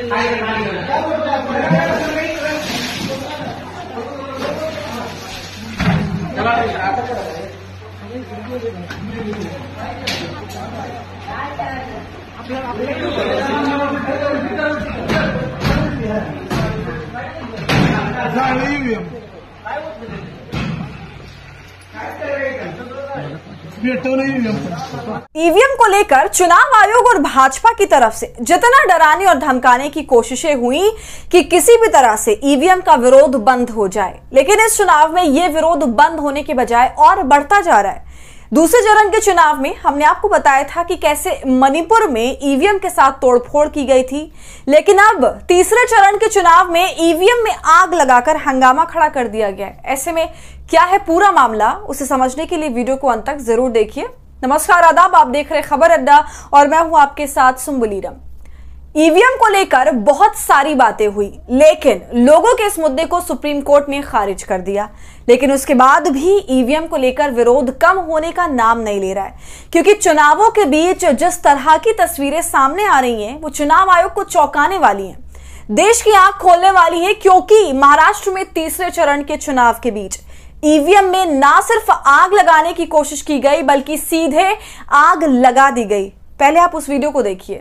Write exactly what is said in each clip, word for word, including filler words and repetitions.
EVM को लेकर चुनाव आयोग और भाजपा की तरफ से जितना डराने और धमकाने की कोशिशें हुई कि किसी भी तरह से ईवीएम का विरोध बंद हो जाए, लेकिन इस चुनाव में यह विरोध बंद होने के बजाय और बढ़ता जा रहा है। दूसरे चरण के चुनाव में हमने आपको बताया था कि कैसे मणिपुर में ईवीएम के साथ तोड़फोड़ की गई थी, लेकिन अब तीसरे चरण के चुनाव में ईवीएम में आग लगाकर हंगामा खड़ा कर दिया गया है। ऐसे में क्या है पूरा मामला, उसे समझने के लिए वीडियो को अंत तक जरूर देखिए। नमस्कार, आदाब, आप देख रहे खबर अड्डा और मैं हूं आपके साथ सुम्बुलीरम। ईवीएम को लेकर बहुत सारी बातें हुई, लेकिन लोगों के इस मुद्दे को सुप्रीम कोर्ट ने खारिज कर दिया। लेकिन उसके बाद भी ईवीएम को लेकर विरोध कम होने का नाम नहीं ले रहा है, क्योंकि चुनावों के बीच जिस तरह की तस्वीरें सामने आ रही हैं वो चुनाव आयोग को चौंकाने वाली हैं, देश की आंख खोलने वाली है। क्योंकि महाराष्ट्र में तीसरे चरण के चुनाव के बीच ईवीएम में ना सिर्फ आग लगाने की कोशिश की गई बल्कि सीधे आग लगा दी गई। पहले आप उस वीडियो को देखिए।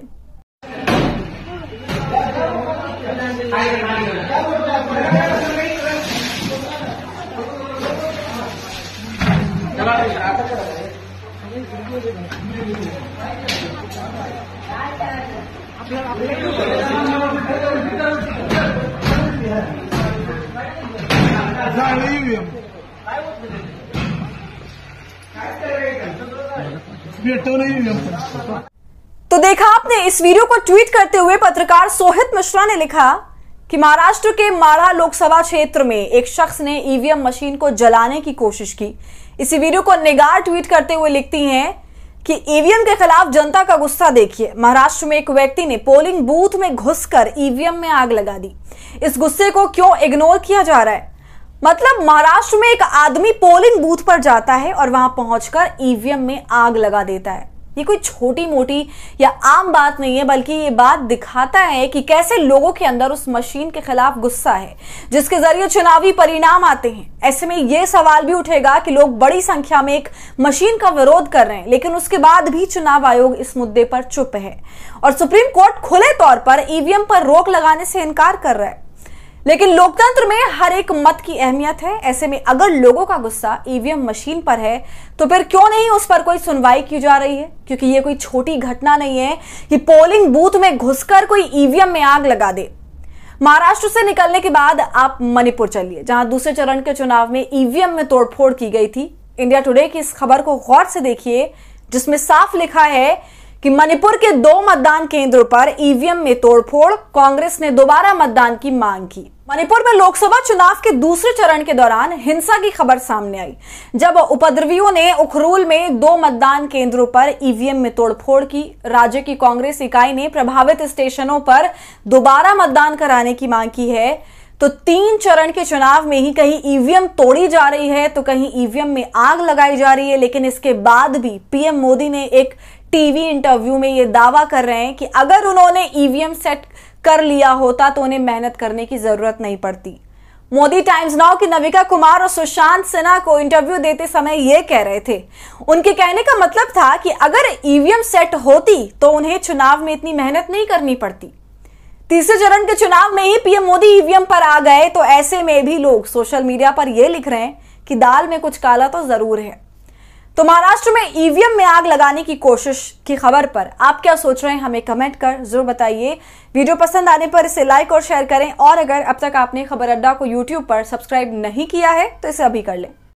तो देखा आपने, इस वीडियो को ट्वीट करते हुए पत्रकार सोहित मिश्रा ने लिखा कि महाराष्ट्र के माढ़ा लोकसभा क्षेत्र में एक शख्स ने ईवीएम मशीन को जलाने की कोशिश की। इसी वीडियो को निगार ट्वीट करते हुए लिखती हैं कि ईवीएम के खिलाफ जनता का गुस्सा देखिए। महाराष्ट्र में एक व्यक्ति ने पोलिंग बूथ में घुसकर ईवीएम में आग लगा दी। इस गुस्से को क्यों इग्नोर किया जा रहा है? मतलब महाराष्ट्र में एक आदमी पोलिंग बूथ पर जाता है और वहां पहुंचकर ईवीएम में आग लगा देता है। ये कोई छोटी मोटी या आम बात नहीं है, बल्कि ये बात दिखाता है कि कैसे लोगों के अंदर उस मशीन के खिलाफ गुस्सा है जिसके जरिए चुनावी परिणाम आते हैं। ऐसे में ये सवाल भी उठेगा कि लोग बड़ी संख्या में एक मशीन का विरोध कर रहे हैं, लेकिन उसके बाद भी चुनाव आयोग इस मुद्दे पर चुप है और सुप्रीम कोर्ट खुले तौर पर ईवीएम पर रोक लगाने से इनकार कर रहा है। लेकिन लोकतंत्र में हर एक मत की अहमियत है। ऐसे में अगर लोगों का गुस्सा ईवीएम मशीन पर है तो फिर क्यों नहीं उस पर कोई सुनवाई की जा रही है? क्योंकि ये कोई छोटी घटना नहीं है कि पोलिंग बूथ में घुसकर कोई ईवीएम में आग लगा दे। महाराष्ट्र से निकलने के बाद आप मणिपुर चलिए, जहां दूसरे चरण के चुनाव में ईवीएम में तोड़फोड़ की गई थी। इंडिया टुडे की इस खबर को गौर से देखिए, जिसमें साफ लिखा है कि मणिपुर के दो मतदान केंद्रों पर ईवीएम में तोड़फोड़, कांग्रेस ने दोबारा मतदान की मांग की। मणिपुर में लोकसभा चुनाव के दूसरे चरण के दौरान हिंसा की खबर सामने आई, जब उपद्रवियों ने उखरूल में दो मतदान केंद्रों पर ईवीएम में तोड़फोड़ की। राज्य की कांग्रेस इकाई ने प्रभावित स्टेशनों पर दोबारा मतदान कराने की मांग की है। तो तीन चरण के चुनाव में ही कहीं ईवीएम तोड़ी जा रही है तो कहीं ईवीएम में आग लगाई जा रही है। लेकिन इसके बाद भी पीएम मोदी ने एक टीवी इंटरव्यू में ये दावा कर रहे हैं कि अगर उन्होंने ईवीएम सेट कर लिया होता तो उन्हें मेहनत करने की जरूरत नहीं पड़ती। मोदी टाइम्स नाउ की नविका कुमार और सुशांत सिन्हा को इंटरव्यू देते समय ये कह रहे थे। उनके कहने का मतलब था कि अगर ईवीएम सेट होती तो उन्हें चुनाव में इतनी मेहनत नहीं करनी पड़ती। तीसरे चरण के चुनाव में ही पीएम मोदी ईवीएम पर आ गए, तो ऐसे में भी लोग सोशल मीडिया पर यह लिख रहे हैं कि दाल में कुछ काला तो जरूर है। तो महाराष्ट्र में ईवीएम में आग लगाने की कोशिश की खबर पर आप क्या सोच रहे हैं, हमें कमेंट कर जरूर बताइए। वीडियो पसंद आने पर इसे लाइक और शेयर करें, और अगर अब तक आपने खबर अड्डा को यूट्यूब पर सब्सक्राइब नहीं किया है तो इसे अभी कर लें।